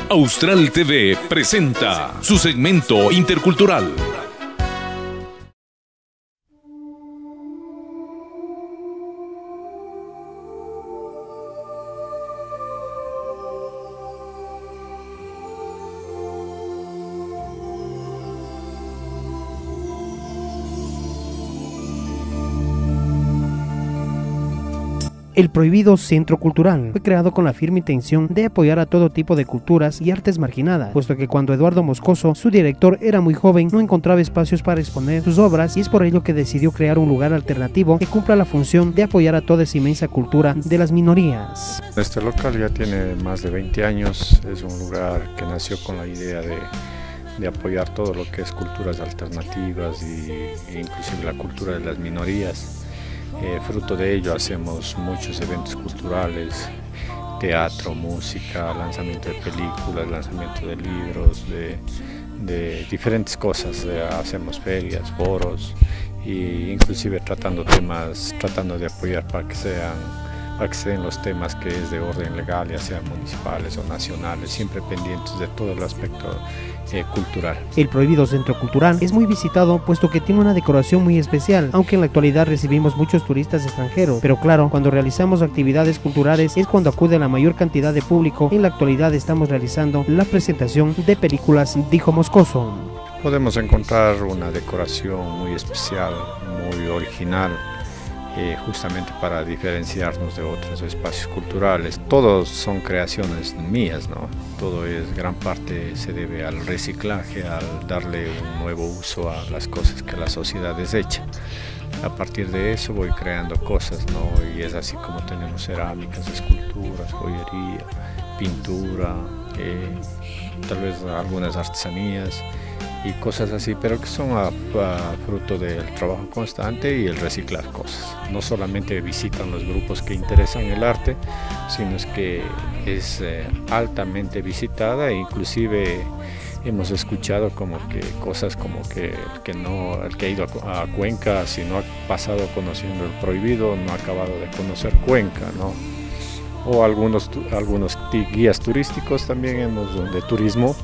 Austral TV presenta su segmento intercultural. El Prohibido Centro Cultural fue creado con la firme intención de apoyar a todo tipo de culturas y artes marginadas, puesto que cuando Eduardo Moscoso, su director, era muy joven, no encontraba espacios para exponer sus obras, y es por ello que decidió crear un lugar alternativo que cumpla la función de apoyar a toda esa inmensa cultura de las minorías. Este local ya tiene más de 20 años, es un lugar que nació con la idea de apoyar todo lo que es culturas alternativas e inclusive la cultura de las minorías. Fruto de ello hacemos muchos eventos culturales, teatro, música, lanzamiento de películas, lanzamiento de libros, de diferentes cosas. Hacemos ferias, foros e inclusive tratando de apoyar para que se den los temas que es de orden legal, ya sean municipales o nacionales, siempre pendientes de todo el aspecto cultural. El Prohibido Centro Cultural es muy visitado puesto que tiene una decoración muy especial, aunque en la actualidad recibimos muchos turistas extranjeros, pero claro, cuando realizamos actividades culturales es cuando acude la mayor cantidad de público. En la actualidad estamos realizando la presentación de películas, dijo Moscoso. Podemos encontrar una decoración muy especial, muy original, justamente para diferenciarnos de otros espacios culturales. Todos son creaciones mías, ¿no? Todo es, gran parte se debe al reciclaje, al darle un nuevo uso a las cosas que la sociedad desecha. A partir de eso voy creando cosas, ¿no? Y es así como tenemos cerámicas, esculturas, joyería, pintura, tal vez algunas artesanías y cosas así, pero que son fruto del trabajo constante y el reciclar cosas. No solamente visitan los grupos que interesan el arte, sino es que es altamente visitada, e inclusive hemos escuchado como que cosas como que el que ha ido a Cuenca, si no ha pasado conociendo el Prohibido, no ha acabado de conocer Cuenca, ¿no? O algunos guías turísticos también de turismo.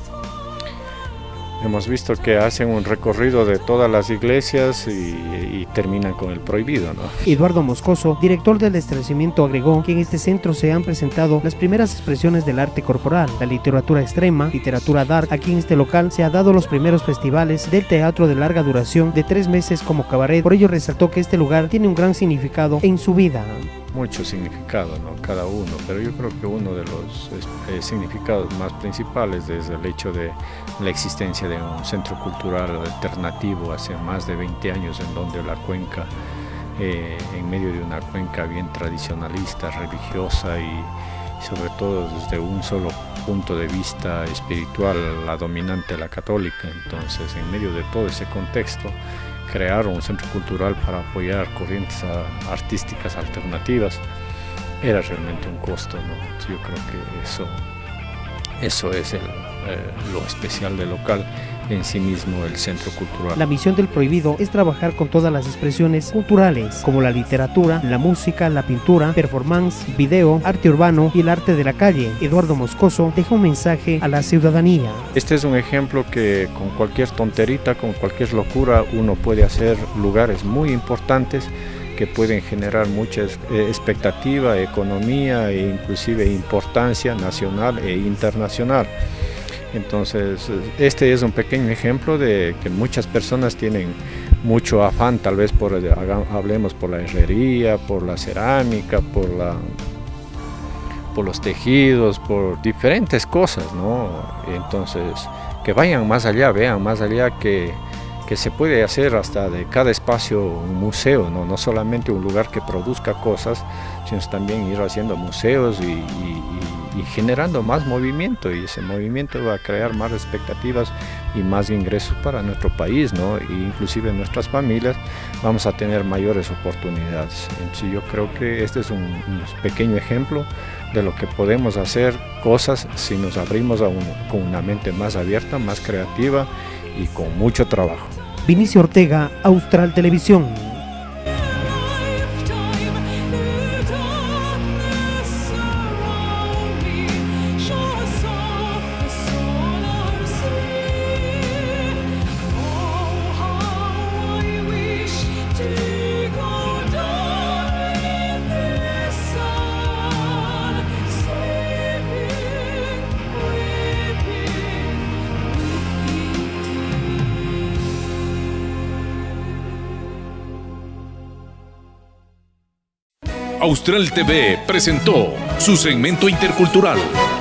Hemos visto que hacen un recorrido de todas las iglesias y terminan con el Prohibido, ¿no? Eduardo Moscoso, director del establecimiento, agregó que en este centro se han presentado las primeras expresiones del arte corporal, la literatura extrema, literatura dark. Aquí en este local se han dado los primeros festivales del teatro de larga duración de 3 meses como cabaret. Por ello resaltó que este lugar tiene un gran significado en su vida. Mucho significado, ¿no? Cada uno, pero yo creo que uno de los significados más principales es el hecho de la existencia de un centro cultural alternativo hace más de 20 años, en donde la cuenca, en medio de una cuenca bien tradicionalista, religiosa y sobre todo desde un solo punto de vista espiritual, la dominante, la católica. Entonces, en medio de todo ese contexto, crear un centro cultural para apoyar corrientes artísticas alternativas era realmente un costo, ¿no? Yo creo que eso es lo especial del local en sí mismo, el centro cultural. La misión del Prohibido es trabajar con todas las expresiones culturales, como la literatura, la música, la pintura, performance, video, arte urbano y el arte de la calle. Eduardo Moscoso deja un mensaje a la ciudadanía. Este es un ejemplo que con cualquier tonterita, con cualquier locura, uno puede hacer lugares muy importantes que pueden generar mucha expectativa, economía e inclusive importancia nacional e internacional. Entonces, este es un pequeño ejemplo de que muchas personas tienen mucho afán, tal vez hablemos por la herrería, por la cerámica, por los tejidos, por diferentes cosas, ¿no? Entonces, que vayan más allá, vean más allá que se puede hacer hasta de cada espacio un museo, ¿no? No solamente un lugar que produzca cosas, sino también ir haciendo museos y generando más movimiento, y ese movimiento va a crear más expectativas y más ingresos para nuestro país, ¿no? E inclusive nuestras familias vamos a tener mayores oportunidades. Entonces yo creo que este es un pequeño ejemplo de lo que podemos hacer cosas si nos abrimos con una mente más abierta, más creativa y con mucho trabajo. Vinicio Ortega, Austral Televisión. Austral TV presentó su segmento intercultural.